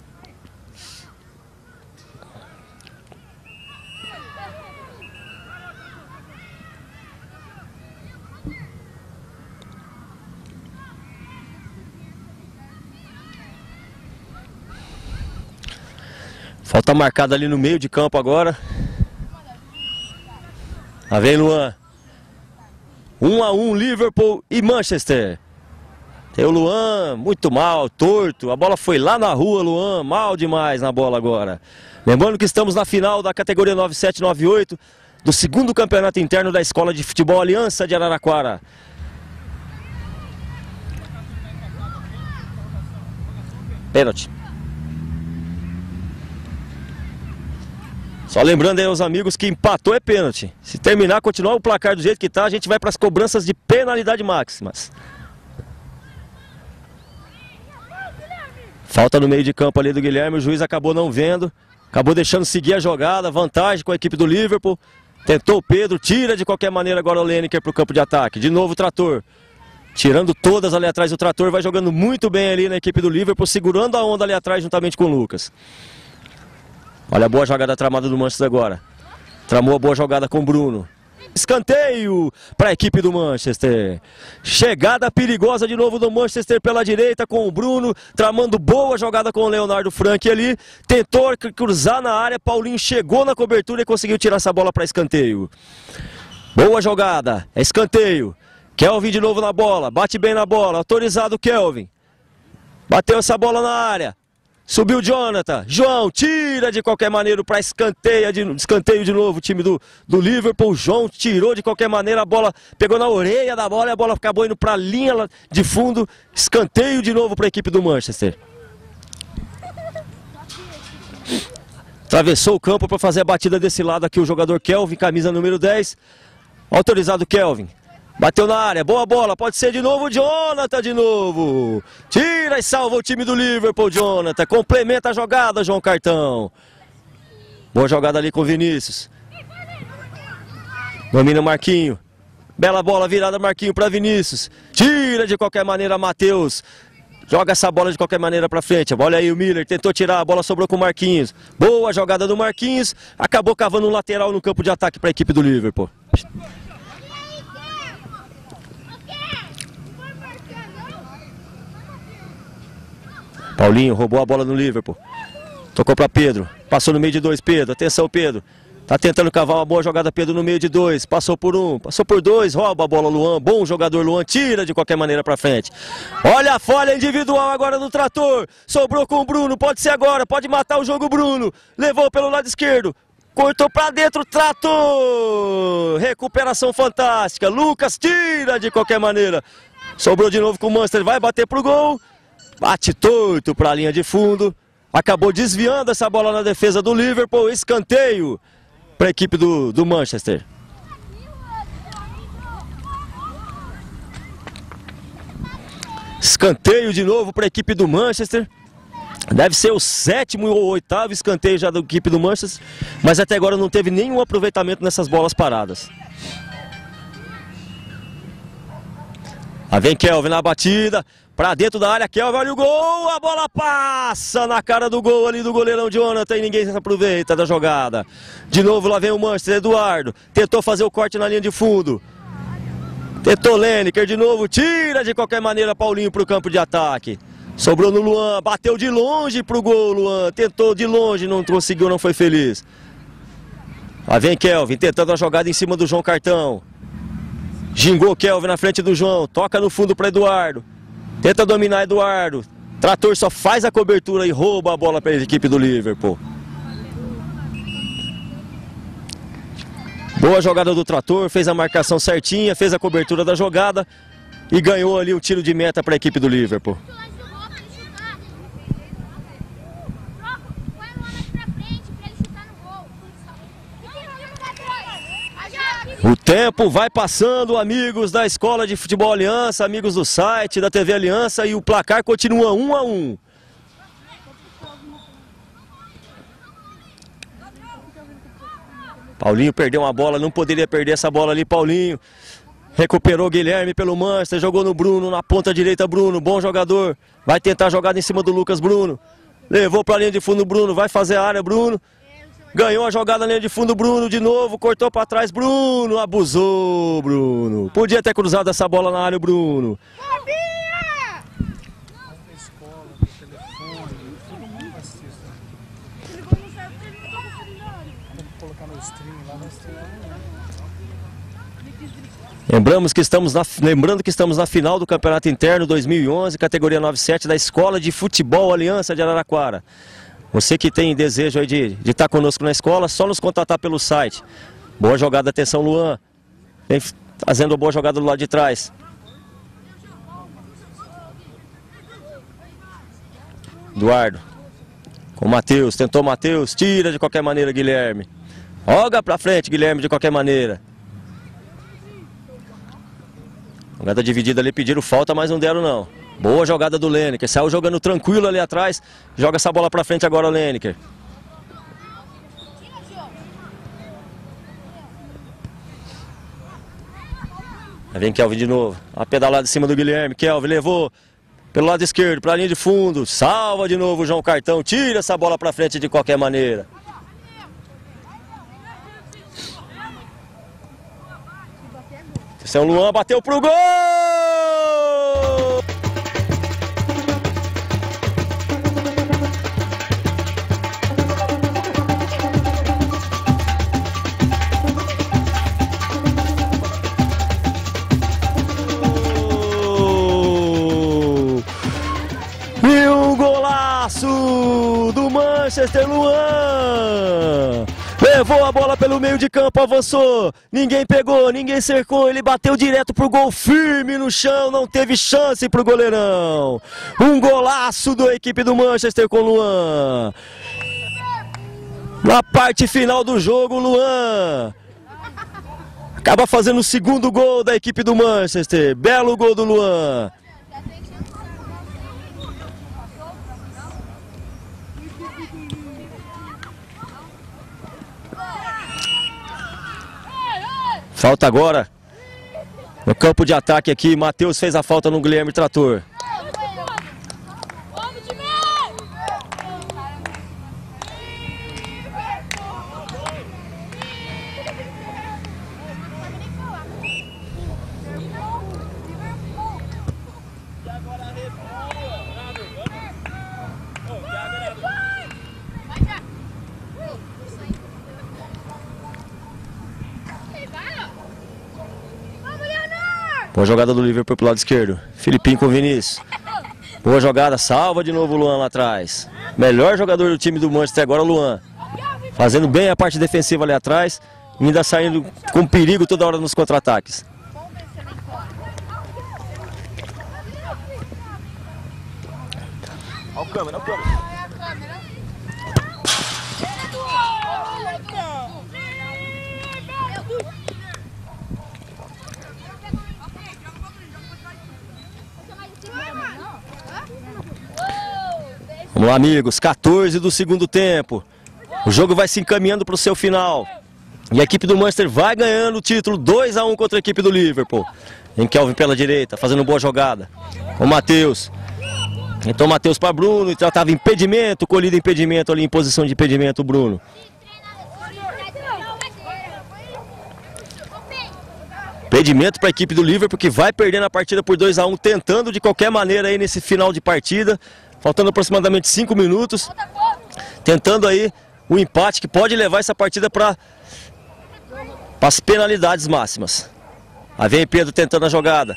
Falta marcada ali no meio de campo agora. Lá vem Luan. um a um, Liverpool e Manchester. Tem o Luan, muito mal, torto. A bola foi lá na rua, Luan, mal demais na bola agora. Lembrando que estamos na final da categoria noventa e sete noventa e oito. do segundo campeonato interno da Escola de Futebol Aliança de Araraquara. Pênalti. Só lembrando aí aos amigos que empatou é pênalti. Se terminar, continuar o placar do jeito que está, a gente vai para as cobranças de penalidade máximas. Falta no meio de campo ali do Guilherme, o juiz acabou não vendo. Acabou deixando seguir a jogada, vantagem com a equipe do Liverpool. Tentou o Pedro, tira de qualquer maneira agora o Lineker para o campo de ataque. De novo o Trator. Tirando todas ali atrás, o Trator vai jogando muito bem ali na equipe do Liverpool, segurando a onda ali atrás juntamente com o Lucas. Olha a boa jogada tramada do Manchester agora. Tramou a boa jogada com o Bruno. Escanteio para a equipe do Manchester. Chegada perigosa de novo do Manchester pela direita com o Bruno. Tramando boa jogada com o Leonardo Frank ali. Tentou cruzar na área. Paulinho chegou na cobertura e conseguiu tirar essa bola para escanteio. Boa jogada. É escanteio. Kelvin de novo na bola. Bate bem na bola. Autorizado Kelvin. Bateu essa bola na área. Subiu o Jonathan, João tira de qualquer maneira para escanteio de, escanteio de novo o time do, do Liverpool. João tirou de qualquer maneira, a bola pegou na orelha da bola e a bola acabou indo para a linha de fundo. Escanteio de novo para a equipe do Manchester. Atravessou o campo para fazer a batida desse lado aqui o jogador Kelvin, camisa número dez. Autorizado Kelvin. Bateu na área, boa bola, pode ser de novo o Jonathan de novo. Tira e salva o time do Liverpool, Jonathan. Complementa a jogada, João Cartão. Boa jogada ali com o Vinícius. Domina o Marquinho. Bela bola virada, Marquinho para Vinícius. Tira de qualquer maneira, Matheus. Joga essa bola de qualquer maneira para frente. Olha aí o Miller, tentou tirar, a bola sobrou com o Marquinhos. Boa jogada do Marquinhos. Acabou cavando um lateral no campo de ataque para a equipe do Liverpool. Paulinho roubou a bola no Liverpool. Tocou para Pedro. Passou no meio de dois, Pedro. Atenção, Pedro. Tá tentando cavar uma boa jogada, Pedro, no meio de dois. Passou por um, passou por dois. Rouba a bola, Luan. Bom jogador, Luan. Tira de qualquer maneira para frente. Olha a falha individual agora do Trator. Sobrou com o Bruno. Pode ser agora. Pode matar o jogo, Bruno. Levou pelo lado esquerdo. Cortou para dentro, Trator. Recuperação fantástica. Lucas tira de qualquer maneira. Sobrou de novo com o Manchester. Vai bater pro gol. Bate torto para a linha de fundo. Acabou desviando essa bola na defesa do Liverpool. Escanteio para a equipe do, do Manchester. Escanteio de novo para a equipe do Manchester. Deve ser o sétimo ou oitavo escanteio já da equipe do Manchester. Mas até agora não teve nenhum aproveitamento nessas bolas paradas. Lá vem Kelvin na batida. Pra dentro da área, Kelvin, olha o gol, a bola passa na cara do gol ali do goleirão Jonathan e ninguém se aproveita da jogada. De novo lá vem o Manchester, Eduardo, tentou fazer o corte na linha de fundo. Tentou Lineker de novo, tira de qualquer maneira Paulinho pro campo de ataque. Sobrou no Luan, bateu de longe pro gol, Luan, tentou de longe, não conseguiu, não foi feliz. Lá vem Kelvin, tentando a jogada em cima do João Cartão. Gingou Kelvin na frente do João, toca no fundo para Eduardo. Tenta dominar Eduardo. Trator só faz a cobertura e rouba a bola para a equipe do Liverpool. Boa jogada do Trator, fez a marcação certinha, fez a cobertura da jogada e ganhou ali o tiro de meta para a equipe do Liverpool. O tempo vai passando, amigos da Escola de Futebol Aliança, amigos do site, da T V Aliança, e o placar continua um a um. Paulinho perdeu uma bola, não poderia perder essa bola ali, Paulinho. Recuperou Guilherme pelo Manchester, jogou no Bruno, na ponta direita Bruno, bom jogador. Vai tentar a jogada em cima do Lucas, Bruno. Levou para a linha de fundo Bruno, vai fazer a área Bruno. Ganhou a jogada na linha de fundo, Bruno de novo, cortou para trás, Bruno, abusou, Bruno. Podia ter cruzado essa bola na área, Bruno. Lembramos que estamos na, lembrando que estamos na final do Campeonato Interno dois mil e onze, categoria nove sete da Escola de Futebol Aliança de Araraquara. Você que tem desejo aí de, de estar conosco na escola, só nos contatar pelo site Boa jogada, atenção Luan. Vem fazendo boa jogada do lado de trás. Eduardo. Com o Matheus, tentou o Matheus, tira de qualquer maneira Guilherme. Joga pra frente Guilherme de qualquer maneira. Jogada dividida ali, pediram falta, mas não deram não. Boa jogada do Lineker, saiu jogando tranquilo ali atrás. Joga essa bola pra frente agora o Lineker. Aí vem Kelvin de novo. A pedalada em cima do Guilherme. Kelvin levou pelo lado esquerdo, pra linha de fundo. Salva de novo o João Cartão. Tira essa bola pra frente de qualquer maneira. São Luan bateu pro gol! E um golaço do Manchester, Luan! Levou a bola pelo meio de campo, avançou, ninguém pegou, ninguém cercou, ele bateu direto pro gol, firme no chão, não teve chance pro goleirão. Um golaço da equipe do Manchester com o Luan. Na parte final do jogo, Luan acaba fazendo o segundo gol da equipe do Manchester, belo gol do Luan. Falta agora no campo de ataque aqui. Matheus fez a falta no Guilherme Trator. Boa jogada do Liverpool pro lado esquerdo. Filipinho com Vinícius. Boa jogada, salva de novo o Luan lá atrás. Melhor jogador do time do Manchester agora, o Luan. Fazendo bem a parte defensiva ali atrás. Ainda saindo com perigo toda hora nos contra-ataques. Olha o câmera, olha o câmera. Vamos lá, amigos, quatorze do segundo tempo. O jogo vai se encaminhando para o seu final. E a equipe do Manchester vai ganhando o título dois a um contra a equipe do Liverpool. Em Kelvin pela direita, fazendo boa jogada. O Matheus. Então o Matheus para Bruno, e tratava impedimento, colhido impedimento ali em posição de impedimento o Bruno. Impedimento para a equipe do Liverpool, que vai perdendo a partida por dois a um, tentando de qualquer maneira aí nesse final de partida. Faltando aproximadamente cinco minutos. Tentando aí o empate que pode levar essa partida para as penalidades máximas. Aí vem Pedro tentando a jogada.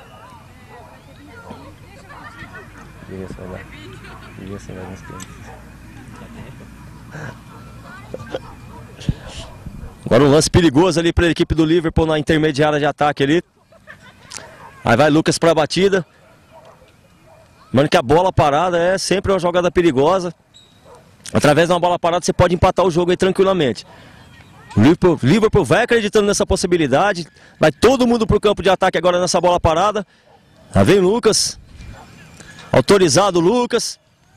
Agora um lance perigoso ali para a equipe do Liverpool na intermediária de ataque ali. Aí vai Lucas para a batida. Mano, que a bola parada é sempre uma jogada perigosa. Através de uma bola parada você pode empatar o jogo aí tranquilamente. Liverpool, Liverpool vai acreditando nessa possibilidade. Vai todo mundo pro campo de ataque agora nessa bola parada. Lá vem Lucas. Autorizado Lucas.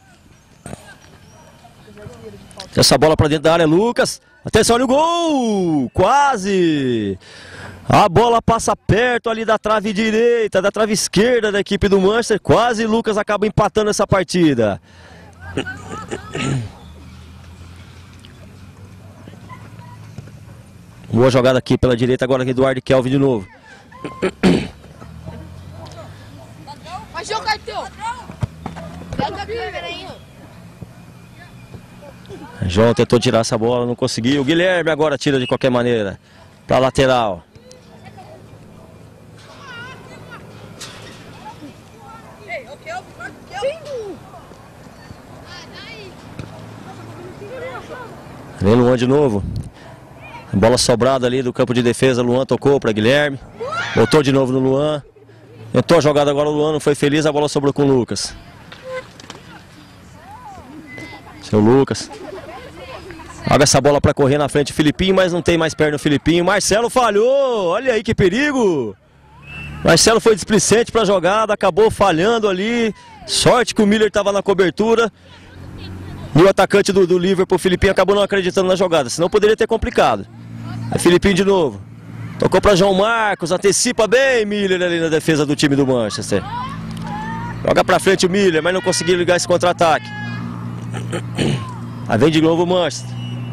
Essa bola para dentro da área, Lucas. Atenção, olha o gol! Quase! A bola passa perto ali da trave direita, da trave esquerda da equipe do Manchester. Quase Lucas acaba empatando essa partida. Boa jogada aqui pela direita agora, Eduardo e Kelvin de novo. Mas o cartão. Pega a câmera aí, ó. João tentou tirar essa bola, não conseguiu. O Guilherme agora tira de qualquer maneira. Pra lateral. Vem Luan de novo. Bola sobrada ali do campo de defesa, Luan tocou para Guilherme. Voltou de novo no Luan. Tentou a jogada agora, o Luan não foi feliz, a bola sobrou com o Lucas. Seu Lucas. Joga essa bola para correr na frente o Filipinho, mas não tem mais perna o Filipinho. Marcelo falhou, olha aí que perigo. Marcelo foi displicente para a jogada, acabou falhando ali. Sorte que o Miller estava na cobertura. E o atacante do, do Liverpool, o Filipinho, acabou não acreditando na jogada, senão poderia ter complicado. Aí Filipinho de novo. Tocou para João Marcos, antecipa bem Miller ali na defesa do time do Manchester. Joga para frente o Miller, mas não conseguiu ligar esse contra-ataque. Aí vem de novo o Manchester.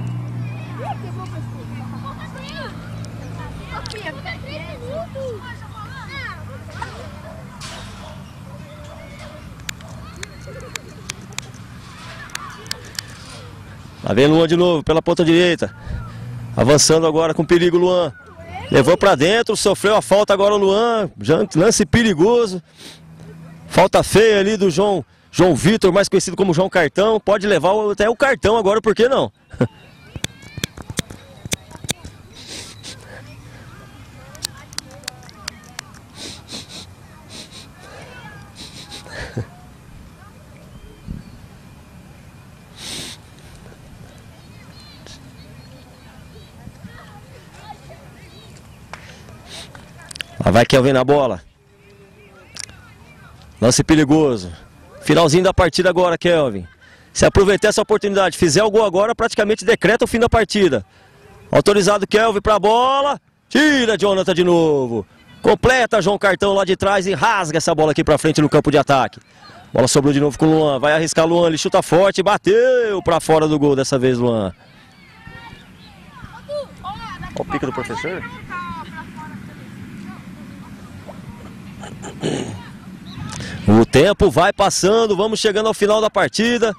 Lá vem Luan de novo, pela ponta direita. Avançando agora com perigo Luan. Levou pra dentro, sofreu a falta agora o Luan. Lance perigoso. Falta feia ali do João, João Vitor, mais conhecido como João Cartão. Pode levar até o cartão agora, por que não? Lá vai Kelvin na bola. Lance perigoso. Finalzinho da partida agora, Kelvin. Se aproveitar essa oportunidade, fizer o gol agora, praticamente decreta o fim da partida. Autorizado Kelvin para a bola. Tira Jonathan de novo. Completa João Cartão lá de trás e rasga essa bola aqui para frente no campo de ataque. Bola sobrou de novo com o Luan. Vai arriscar Luan, ele chuta forte, bateu para fora do gol dessa vez, Luan. Olha o pico do professor. O tempo vai passando, vamos chegando ao final da partida.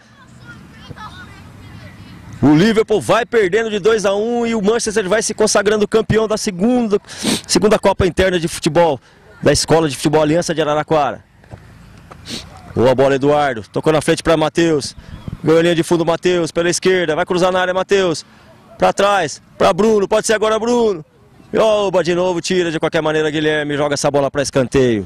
O Liverpool vai perdendo de dois a um e o Manchester vai se consagrando campeão da segunda, segunda Copa Interna de Futebol da Escola de Futebol Aliança de Araraquara. Boa bola, Eduardo. Tocou na frente para Matheus. Ganhou linha de fundo, Matheus, pela esquerda. Vai cruzar na área, Matheus. Para trás, para Bruno. Pode ser agora Bruno. Oba, de novo, tira de qualquer maneira Guilherme. Joga essa bola para escanteio.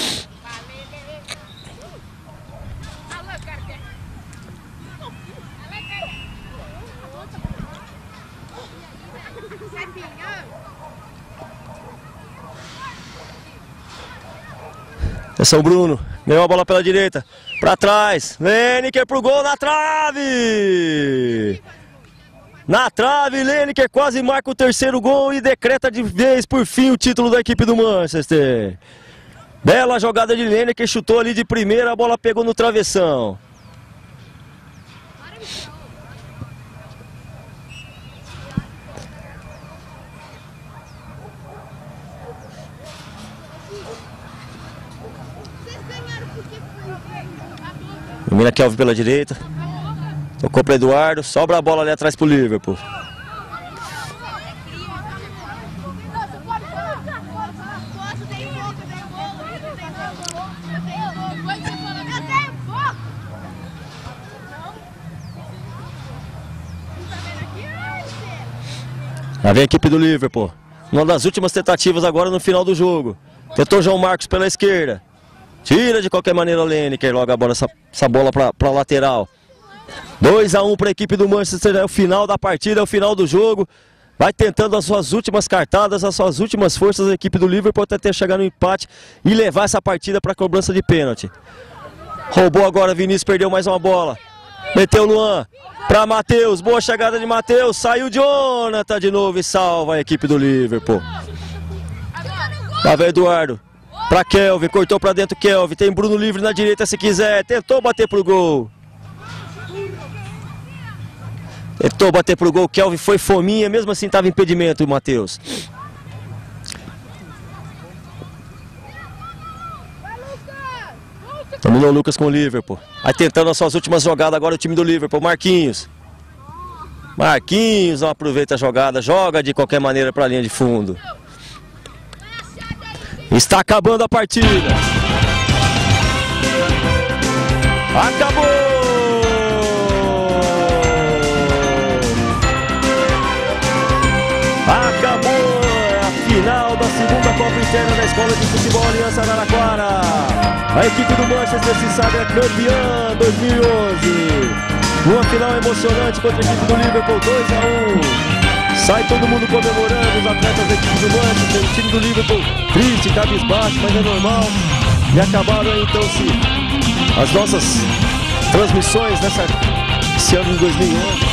Atenção, Bruno. Ganhou a bola pela direita. Para trás. Lineker pro gol na trave. Na trave, Lineker quase marca o terceiro gol e decreta de vez por fim o título da equipe do Manchester. Bela jogada de Lineker, chutou ali de primeira, a bola pegou no travessão. Domina Kelvin pela direita. Tocou para Eduardo. Sobra a bola ali atrás para o Liverpool. Lá vem a equipe do Liverpool. Uma das últimas tentativas agora no final do jogo. Tentou João Marcos pela esquerda. Tira de qualquer maneira o Lineker, logo a bola, essa, essa bola para a lateral. dois a um para a equipe do Manchester, é o final da partida, é o final do jogo. Vai tentando as suas últimas cartadas, as suas últimas forças a equipe do Liverpool até chegar no empate e levar essa partida para a cobrança de pênalti. Roubou agora, Vinícius perdeu mais uma bola. Meteu o Luan para Matheus, boa chegada de Matheus, saiu Jonathan de novo e salva a equipe do Liverpool. Lá vem Eduardo. Para Kelvin, cortou para dentro Kelvin, tem Bruno livre na direita se quiser, tentou bater pro gol. Tentou bater pro gol, Kelvin foi fominha, mesmo assim estava impedimento, Matheus. Dominou o Lucas com o Liverpool. Aí tentando as suas últimas jogadas agora o time do Liverpool, Marquinhos. Marquinhos não aproveita a jogada, joga de qualquer maneira para a linha de fundo. Está acabando a partida. Acabou! interna da Escola de Futebol Aliança Araraquara. A equipe do Manchester se sagra campeã dois mil e onze. Uma final emocionante contra a equipe do Liverpool, dois a um. Sai todo mundo comemorando, os atletas da equipe do Manchester, o time do Liverpool triste, cabisbaixo, mas é normal. E acabaram aí então se as nossas transmissões nessa, esse ano de dois mil e onze.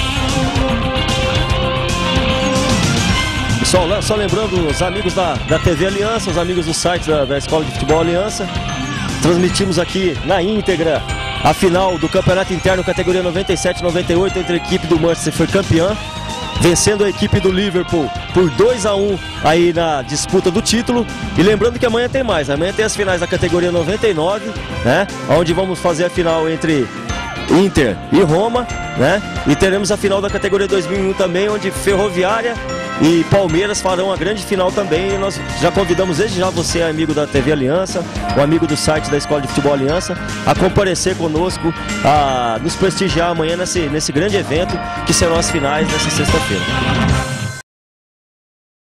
Só, só lembrando os amigos da, da T V Aliança, os amigos do site da, da Escola de Futebol Aliança, transmitimos aqui na íntegra a final do Campeonato Interno categoria noventa e sete noventa e oito entre a equipe do Manchester, que foi campeã, vencendo a equipe do Liverpool por dois a um aí na disputa do título. E lembrando que amanhã tem mais, amanhã tem as finais da categoria noventa e nove, né, onde vamos fazer a final entre Inter e Roma, né, e teremos a final da categoria dois mil e um também, onde Ferroviária e Palmeiras farão a grande final também. E nós já convidamos desde já você, amigo da T V Aliança, o amigo do site da Escola de Futebol Aliança, a comparecer conosco, a nos prestigiar amanhã nesse, nesse grande evento que serão as finais nessa sexta-feira.